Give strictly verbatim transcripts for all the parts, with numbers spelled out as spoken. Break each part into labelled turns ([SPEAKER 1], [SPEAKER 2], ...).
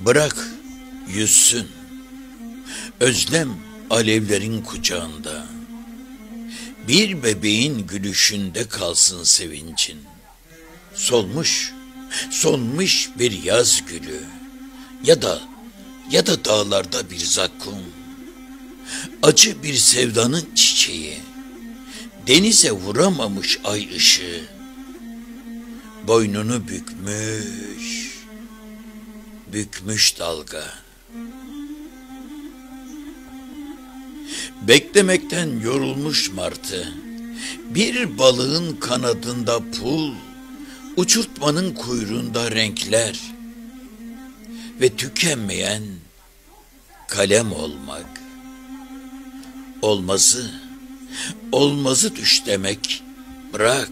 [SPEAKER 1] Bırak yüzsün, özlem alevlerin kucağında. Bir bebeğin gülüşünde kalsın sevincin. Solmuş, solmuş bir yaz gülü. Ya da, ya da dağlarda bir zakkum. Acı bir sevdanın çiçeği. Denize vuramamış ay ışığı. Boynunu bükmüş, bükmüş dalga. Beklemekten yorulmuş martı, bir balığın kanadında pul, uçurtmanın kuyruğunda renkler ve tükenmeyen kalem olmak. Olmazı, olmazı düş demek, bırak.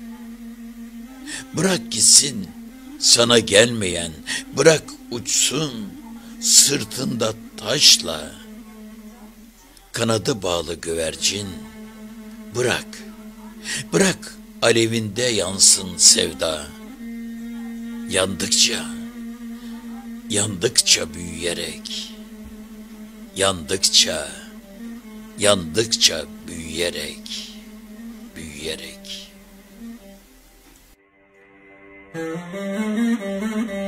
[SPEAKER 1] Bırak gitsin sana gelmeyen, bırak uçsun sırtında taşla. Kanadı bağlı güvercin, bırak, bırak alevinde yansın sevda. Yandıkça, yandıkça büyüyerek, yandıkça, yandıkça büyüyerek, büyüyerek.